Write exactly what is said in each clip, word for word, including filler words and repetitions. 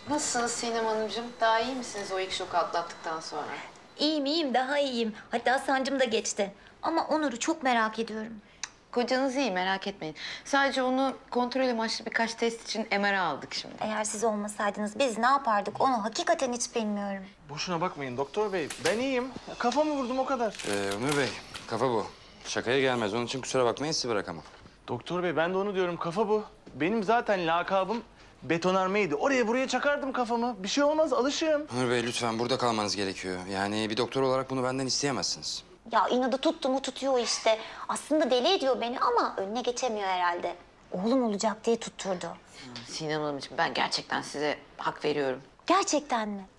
Nasılsınız Sinem Hanımcığım? Daha iyi misiniz o ilk şoku atlattıktan sonra? İyiyim iyiyim daha iyiyim. Hatta sancım da geçti. Ama Onur'u çok merak ediyorum. Kocanız iyi, merak etmeyin. Sadece onu kontrol amaçlı birkaç test için M R aldık şimdi. Eğer siz olmasaydınız biz ne yapardık onu hakikaten hiç bilmiyorum. Boşuna bakmayın doktor bey. Ben iyiyim. Kafamı vurdum o kadar. Ee, Ömür Bey, kafa bu. Şakaya gelmez. Onun için kusura bakmayın, sizi bırakamam. Doktor bey ben de onu diyorum. Kafa bu. Benim zaten lakabım betonarmeydi. Oraya buraya çakardım kafamı. Bir şey olmaz, alışığım. Ömür Bey lütfen burada kalmanız gerekiyor. Yani bir doktor olarak bunu benden isteyemezsiniz. Ya inadı tuttu mu tutuyor işte. Aslında deli ediyor beni ama önüne geçemiyor herhalde. Oğlum olacak diye tutturdu. Sinem Hanımcığım ben gerçekten size hak veriyorum. Gerçekten mi?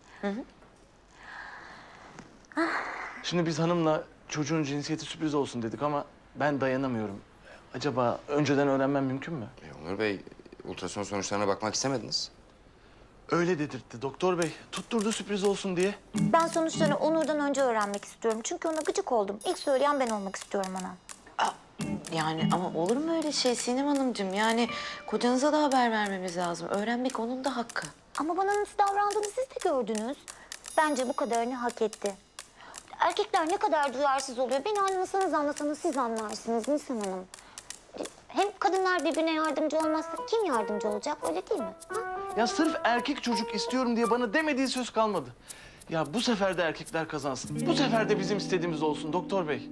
Şimdi biz hanımla çocuğun cinsiyeti sürpriz olsun dedik ama ben dayanamıyorum. Acaba önceden öğrenmem mümkün mü? Ee, Onur Bey, ultrason sonuçlarına bakmak istemediniz. Öyle dedirtti doktor bey. Tutturdu sürpriz olsun diye. Ben sonuçlarını Onur'dan önce öğrenmek istiyorum. Çünkü ona gıcık oldum. İlk söyleyen ben olmak istiyorum ona. Aa, yani ama olur mu öyle şey Sinem Hanımcığım? Yani kocanıza da haber vermemiz lazım. Öğrenmek onun da hakkı. Ama bana nasıl davrandığını siz de gördünüz. Bence bu kadarını hak etti. Erkekler ne kadar duyarsız oluyor. Beni anlasanız anlasanız siz anlarsınız Nisan Hanım. Hem kadınlar birbirine yardımcı olmazsa kim yardımcı olacak öyle değil mi? Ha? Ya sırf erkek çocuk istiyorum diye bana demediği söz kalmadı. Ya bu sefer de erkekler kazansın. Bu sefer de bizim istediğimiz olsun doktor bey.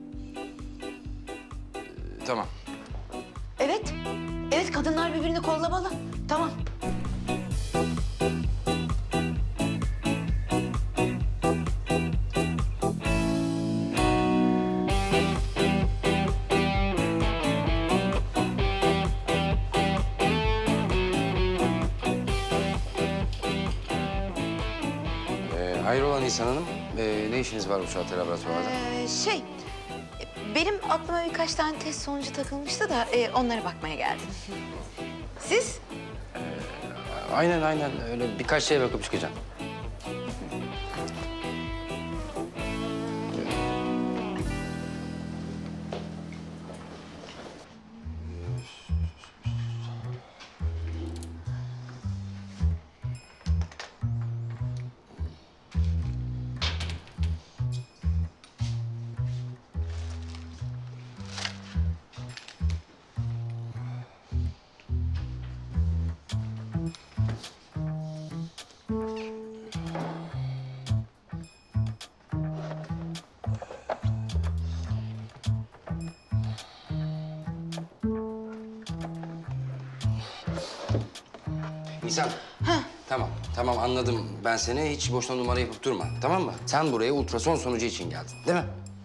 Ee, tamam. Evet, evet kadınlar birbirini kollamalı. Tamam. Ee, hayrola Nisan Hanım? Ee, ne işiniz var bu saatte laboratuvarda? Ee, şey, benim aklıma birkaç tane test sonucu takılmıştı da e, onlara bakmaya geldim. Siz? Aynen aynen. Öyle birkaç şeye bakıp çıkacağım. Nisan. Ha. Tamam, tamam anladım. Ben seni hiç boşuna numara yapıp durma. Tamam mı? Sen buraya ultrason sonucu için geldin, değil mi?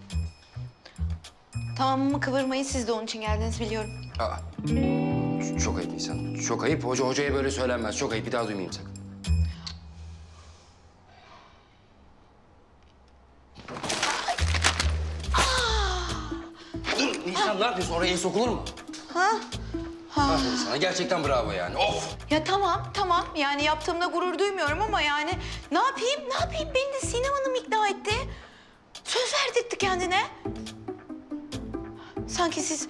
Tamamımı kıvırmayı siz de onun için geldiniz biliyorum. Aa. ç- Çok ayıp Nisan. Çok ayıp. Hoca hocaya böyle söylenmez. Çok ayıp. Bir daha duymayayım sakın. Dur Nisan ne yapıyorsun? Oraya el sokulur mu? Ha? Ha. Aferin sana. Gerçekten bravo yani. Of! Ya tamam, tamam. Yani yaptığımda gurur duymuyorum ama yani ne yapayım, ne yapayım? Beni de Sinem Hanım ikna etti. Söz verdirtti kendine. Sanki siz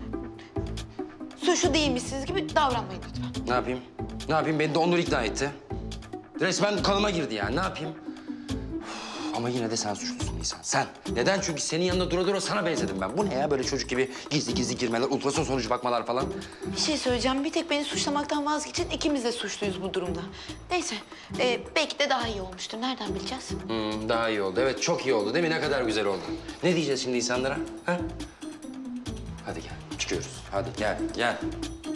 suçlu değilmişsiniz gibi davranmayın lütfen. Ne yapayım? Ne yapayım? Beni de Onur ikna etti. Resmen kalıma girdi yani. Ne yapayım? Üf, ama yine de sen suçlusun Nisan. Sen. Neden? Çünkü senin yanında dura dura sana benzedim ben. Bu ne ya? Böyle çocuk gibi gizli gizli girmeler, ultrason sonucu bakmalar falan. Bir şey söyleyeceğim. Bir tek beni suçlamaktan vazgeçin. İkimiz de suçluyuz bu durumda. Neyse. e, belki de daha iyi olmuştur. Nereden bileceğiz? Hmm, daha iyi oldu. Evet, çok iyi oldu. Değil mi? Ne kadar güzel oldu. Ne diyeceğiz şimdi insanlara? Ha? Hadi gel. Çıkıyoruz. Hadi gel, gel.